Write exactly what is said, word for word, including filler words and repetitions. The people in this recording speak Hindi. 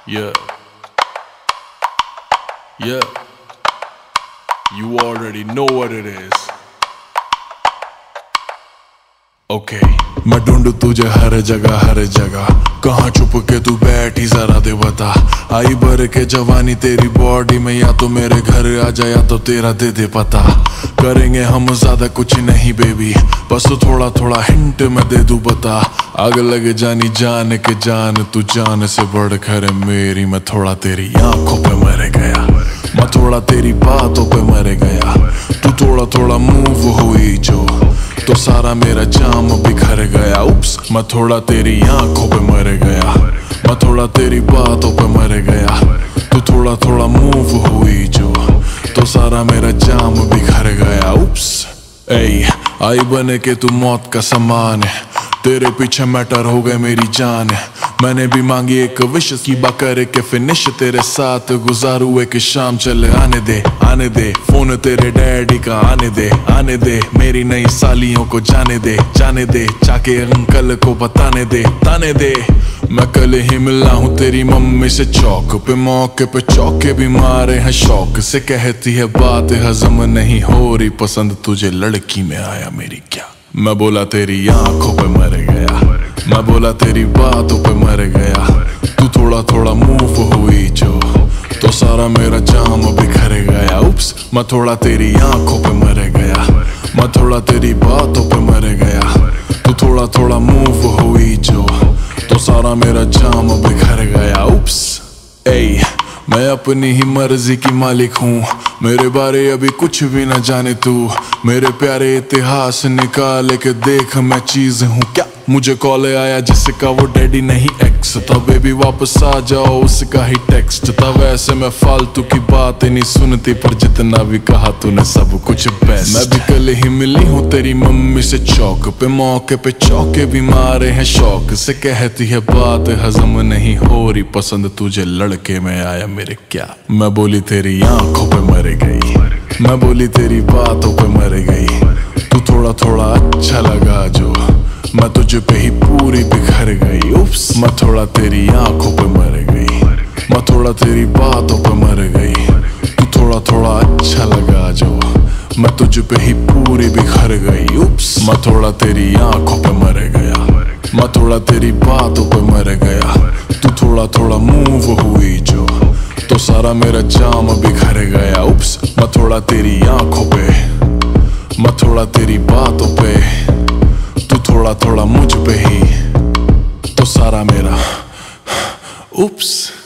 Yeah. Yeah. You already know what it is. Okay. मैं ढूंढू तुझे हर जगह हर जगह, कहाँ छुप के तू बैठी जरा दे बता। आई भर के जवानी तेरी बॉडी में, या तो मेरे घर आ जा या तो तेरा दे दे पता। करेंगे हम ज्यादा कुछ नहीं बेबी, बस तो थोड़ा थोड़ा हिंट मैं दे दूं बता। आग लगे जानी जान के जान, तू जान से बढ़ कर मेरी। मैं थोड़ा तेरी आंखों पे मर गया, मैं थोड़ा तेरी बातों पे मर गया। तू थोड़ा थोड़ा मूव हुई जो, तो सारा मेरा जाम बिखर गया। उप्स, मैं थोड़ा तेरी आंखों पे मर गया, मैं थोड़ा तेरी बातों पे मर गया। तू थोड़ा थोड़ा मूव हुई जो, तो सारा मेरा जाम बिखर गया। उप्स, ऐ आई बने के तू मौत का समान है, तेरे पीछे मैटर हो गए मेरी जान है। मैंने भी मांगी एक विश की बाकर के फिनिश, तेरे साथ गुजारू एक शाम। चले आने दे आने दे, फोन तेरे डैडी का आने दे आने दे। मेरी नई सालियों को जाने दे जाने दे, जाके अंकल को बताने दे ताने दे। मैं कल ही मिला हूँ तेरी मम्मी से चौक पे, मौके पे चौके भी मारे हैं शौक से। कहती है बात हजम नहीं हो रही, पसंद तुझे लड़की में आया मेरी क्या। मैं बोला तेरी आंखों पे मर गया, मैं बोला तेरी बातों पे मर गया। तू थोड़ा थोड़ा मूव हुई जो, तो सारा मेरा जाम बिखर गया। उप्स, मैं थोड़ा तेरी आंखों पे मर गया, मैं थोड़ा तेरी बातों पे मर गया। तू थोड़ा थोड़ा मूव हुई जो, तो सारा मेरा जाम बिखर गया। उप्स, ऐ मैं अपनी ही मर्जी की मालिक हूँ, मेरे बारे अभी कुछ भी न जाने तू। मेरे प्यारे इतिहास निकाल के देख, मैं चीज हूँ क्या। मुझे कॉल आया जिसका वो डैडी नहीं एक्स था, बेबी वापस आ जाओ उसका ही टेक्स्ट था। वैसे मैं फालतू की बात नहीं सुनती, पर जितना भी कहा तूने सब कुछ बेस्ट। मैं भी कल ही मिली हूँ तेरी मम्मी से चौक पे, मौके पे चौके भी मारे हैं शौक से। कहती है बात हजम नहीं हो रही, पसंद तुझे लड़के में आया मेरे क्या। मैं बोली तेरी आंखों पे मर गई, मैं बोली तेरी बातों पे मर गई। तू थोड़ा थोड़ा अच्छा लगा जो, मैं तुझे पे ही पूरी बिखर गई। उप्स, मैं थोड़ा तेरी आंखों पे मर गई, मैं थोड़ा तेरी बातों पे मर गई। तू थोड़ा थोड़ा अच्छा लगा जो, मैं तुझे पे ही पूरी बिखर गई। उप्स, मैं थोड़ा तेरी आंखों पे मर गया, मैं थोड़ा तेरी बातों पे मर गया। तू थोड़ा थोड़ा मूव हुई जो, तो सारा मेरा जाम बिखर गया। उप्स, मैं थोड़ा तेरी आंखों पे, मैं थोड़ा तेरी बातों पे, तू थोड़ा थोड़ा मुझ पे ही, तो सारा मेरा उप्स।